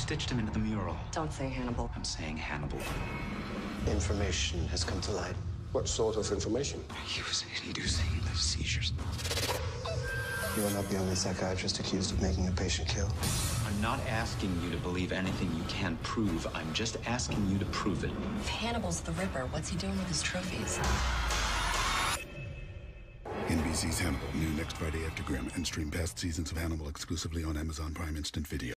stitched him into the mural. Don't say Hannibal. I'm saying Hannibal. Information has come to light. What sort of information? He was inducing the seizures. You are not the only psychiatrist accused of making a patient kill. I'm not asking you to believe anything you can't prove. I'm just asking you to prove it. If Hannibal's the Ripper, what's he doing with his trophies? NBC's Hannibal, new next Friday after Grimm, and stream past seasons of Hannibal exclusively on Amazon Prime Instant Video.